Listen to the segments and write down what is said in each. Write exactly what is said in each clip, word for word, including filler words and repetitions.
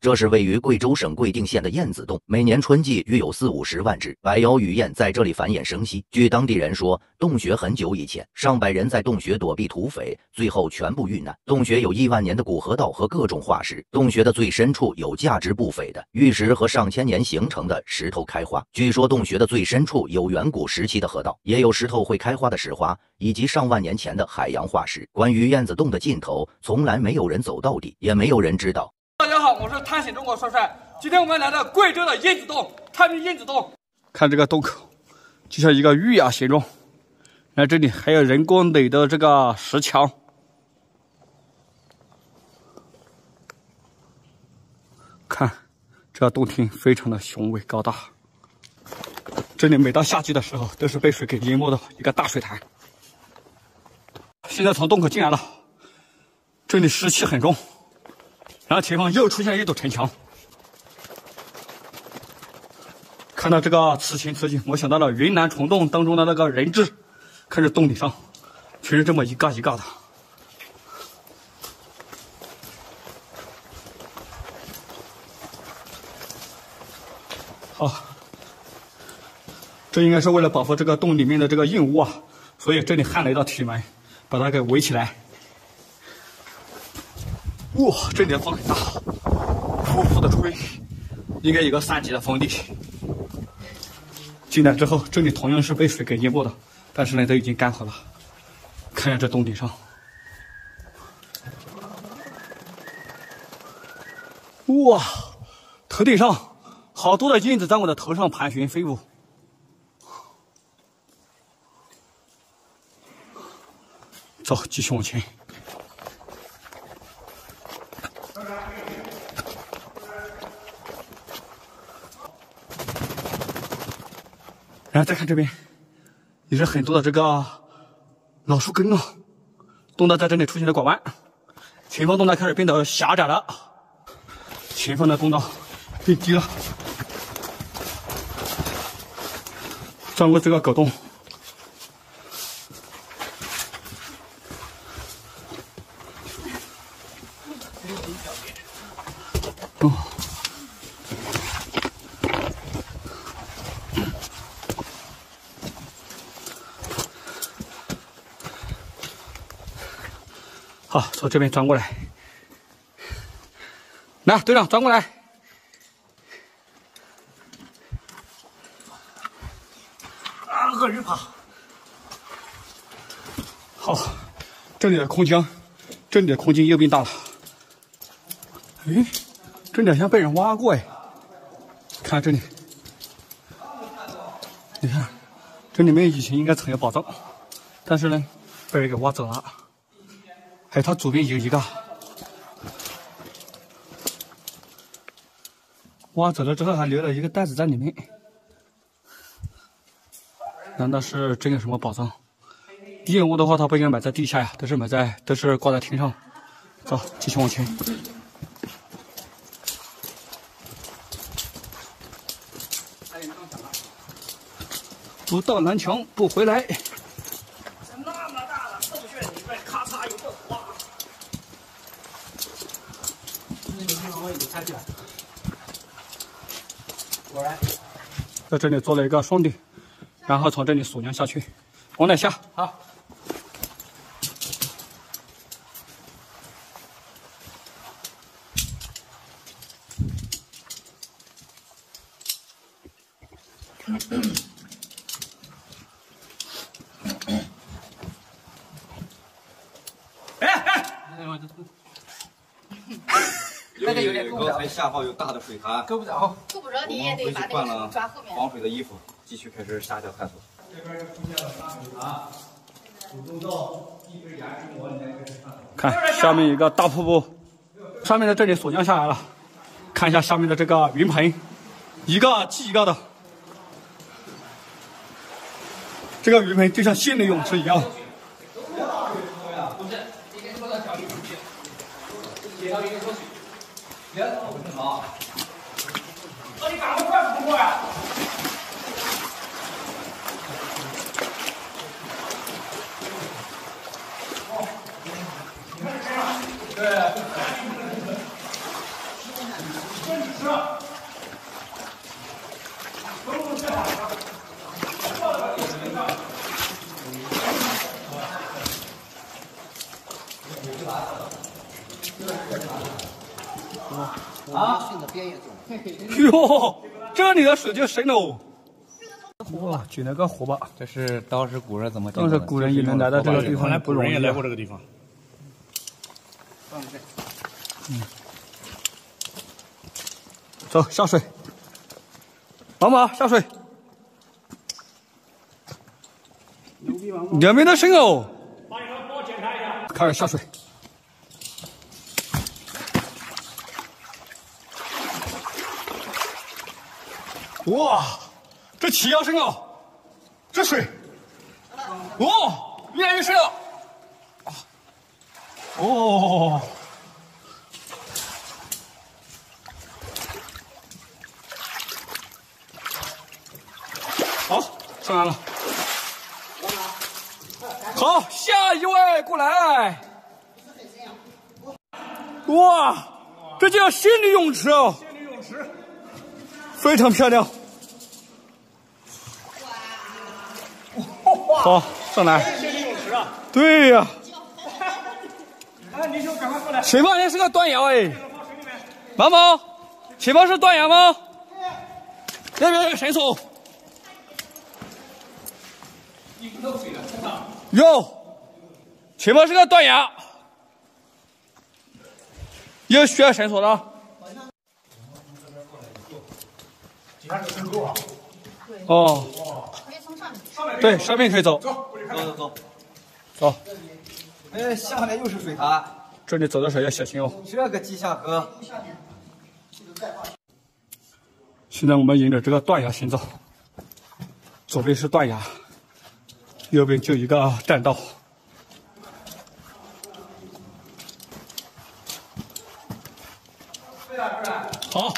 这是位于贵州省贵定县的燕子洞，每年春季约有四五十万只白腰鱼燕在这里繁衍生息。据当地人说，洞穴很久以前，上百人在洞穴躲避土匪，最后全部遇难。洞穴有亿万年的古河道和各种化石，洞穴的最深处有价值不菲的玉石和上千年形成的石头开花。据说洞穴的最深处有远古时期的河道，也有石头会开花的石花，以及上万年前的海洋化石。关于燕子洞的尽头，从来没有人走到底，也没有人知道。 大家好，我是探险中国帅帅。今天我们来到贵州的燕子洞，探秘燕子洞。 看这个洞口，就像一个玉牙形状。那这里还有人工垒的这个石墙。看，这个洞厅非常的雄伟高大。这里每到夏季的时候，都是被水给淹没的一个大水潭。现在从洞口进来了，这里湿气很重。然后前方又出现一堵城墙。看到这个此情此景，我想到了云南虫洞当中的那个人质，看着洞顶上全是这么一个一个的。好，这应该是为了保护这个洞里面的这个硬物啊，所以这里焊了一道铁门，把它给围起来。哇，这里的风很大，呼呼的吹，应该有个三级的风力。进来之后，这里同样是被水给淹没的，但是呢，都已经干涸了。看一下这洞顶上，哇，头顶上好多的燕子在我的头上盘旋飞舞。走，继续往前。然后再看这边，也是很多的这个老树根啊，洞道在这里出现了拐弯，前方洞道开始变得狭窄了，前方的洞道变低了，钻过这个狗洞，哦。好，从这边钻过来。来，队长，钻过来。啊，鳄鱼爬。好，这里的空间，这里的空间又变大了。哎，这里好像被人挖过哎。看这里，你看，这里面以前应该藏有宝藏，但是呢，被人给挖走了。还有它左边有一个，挖走了之后还留了一个袋子在里面，难道是真有什么宝藏？燕窝的话，它不应该埋在地下呀，都是埋在，都是挂在天上。走，继续往前。不到南墙不回来。在这里做了一个双顶，然后从这里锁梁下去，往哪下？好。哎哎！ 那个有点够不着。刚才下方有大的水潭， 够不着，够不着，你也得把那个手抓后面。 防水的衣服，继续开始下脚探索。 这边就出现了大水潭，主动到一根岩石膜里面开始探索。看下面有一个大瀑布，上面的这里锁降下来了。看一下下面的这个云棚，一个接一个的。这个云棚就像仙女泳池一样。 那你赶快快不过呀！哦，你看这身上，对。 伸直石。 啊！ 哟，这里的水就深喽！哇，举了个火把， 这是当时古人怎么？ 当时古人也能来到这个地方，来不容易。 也来过这个地方。 嗯。走，下水。王马下水。两边的深哦。 帮你们帮我检查一下。 开始下水。哇，这起腰深哦，这水，哦，越来越深了。哦，好，上来了。好，下一位过来。哇，这叫仙女泳池哦。 仙女泳池。 非常漂亮。好，上来。 仙女泳池啊！ 对呀。 哎，你就赶快过来。 前方也是个断崖哎。毛毛，前方是断崖吗？那边有个绳索。 你漏水了，真的。 有，前方是个断崖，有需要绳索的。 底下是深沟啊。 哦。 可以从上面。 对，上面可以走。 走， 走走走， 走。 哎，下面又是水潭， 这里走的时候要小心哦。 这个地下河。 现在我们沿着这个断崖行走，左边是断崖，右边就一个栈道。好。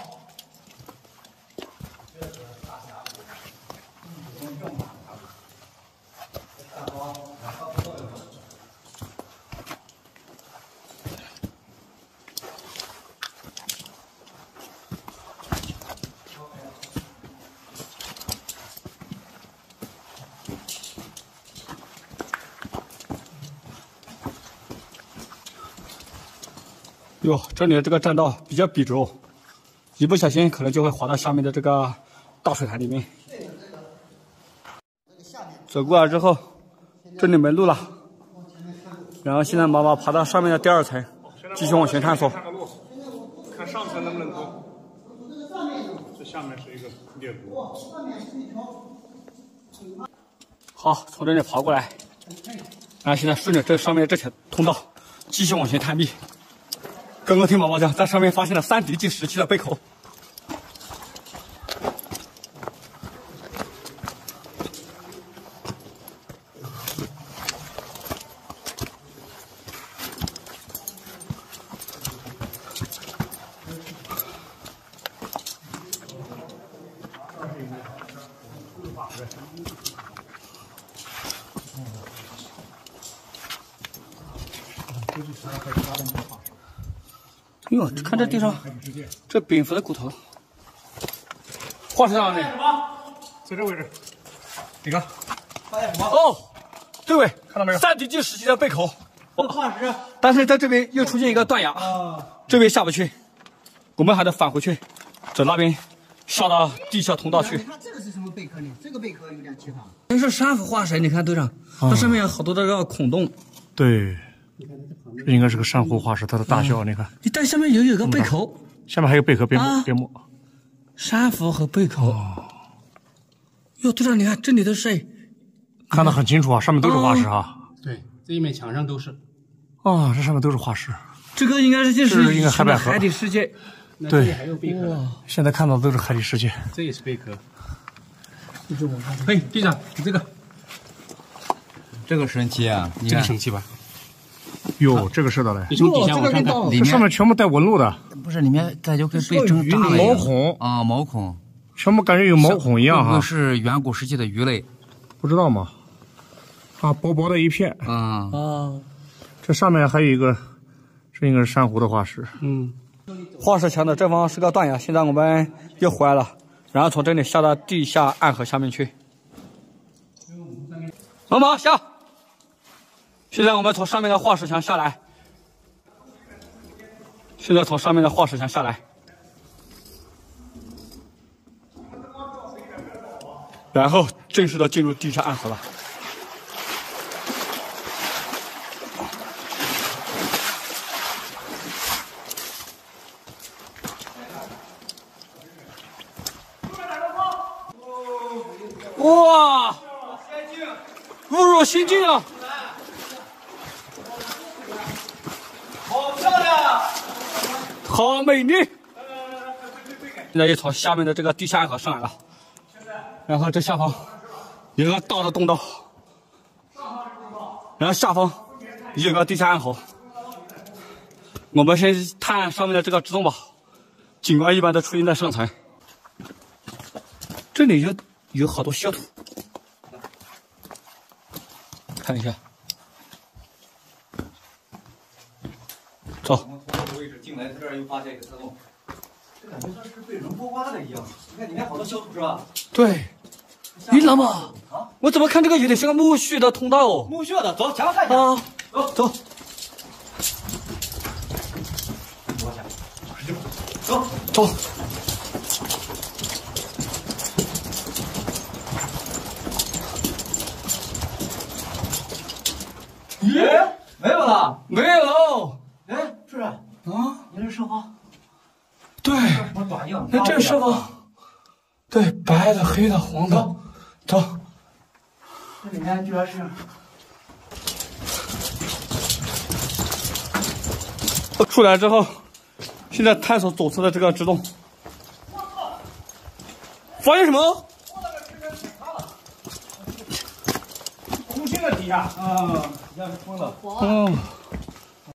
哟，这里的这个栈道比较笔直，一不小心可能就会滑到下面的这个大水潭里面。走过来之后，这里没路了，然后现在毛毛爬到上面的第二层，继续往前探索。 看上层能不能通。这下面是一个裂谷。 好，从这里爬过来，然后现在顺着这上面这条通道继续往前探秘。刚刚听毛毛讲，在上面发现了三叠纪时期的贝壳。哟，看这地上，这蝙蝠的骨头，化石在哪里？ 在这位置。你看， 发现什么？ 哦，这位看到没有？ 三叠纪时期的贝壳。 化石。 但是在这边又出现一个断崖，啊、这边下不去，我们还得返回去，走那边，下到地下通道去。 你看这个是什么贝壳呢？这个贝壳有点奇葩。 这是珊瑚化石，你看队长，它上面有好多的这个孔洞。 对。这应该是个珊瑚化石，它的大小、嗯、你看， 你但下面有有个贝壳， 下面还有贝壳边膜边膜， 珊瑚和贝壳。哦，哟，队长，你看这里都是， 看得很清楚啊，上面都是化石哈、啊。 对，这一面墙上都是。 哦，这上面都是化石。 这个应该是就是应该海百合海底世界。 对， 还有贝壳。 现在看到的都是海底世界。 这也是贝壳。就是我看。嘿，队长，你这个， 这个神奇啊！ 这个神奇吧？ 哟，这个是的嘞！ 你从底下往上看， 这上面全部带纹路的， 不是里面感觉跟被蒸炸了毛孔啊，毛孔， 全部感觉有毛孔一样哈。 是远古时期的鱼类， 不知道吗？啊，薄薄的一片。 嗯啊， 这上面还有一个，这应该是珊瑚的化石。 嗯， 化石墙的这方是个断崖，现在我们又回来了，然后从这里下到地下暗河下面去。龙毛下。现在我们从上面的化石墙下来。现在从上面的化石墙下来。然后正式的进入地下暗河了。哇！误入心境啊！ 好漂亮， 好美丽！现在又从下面的这个地下暗河上来了，然后这下方有个大的洞道，然后下方有个地下暗河。我们先探上面的这个支洞吧，景观一般都出现在上层。这里有有好多小土，看一下。走。 我们从这个位置进来，在这儿又发现一个车洞，这感觉像是被人锅挖的一样。你看里面好多小土是吧？ 对。你知道吗？啊，我怎么看这个有点像个墓穴的通道哦？ 墓穴的，走，前面看一下。 啊， 走走。 走走。 咦，没有了？ 没有。 哎，是啊，你这设防？ 对。 什么短硬？ 那这设防？对，白的、黑的、黄的。走。 这里面居然是。 出来之后，现在探索左侧的这个支洞。发现什么？ 空心的底下， 啊，底下是空的。 哦。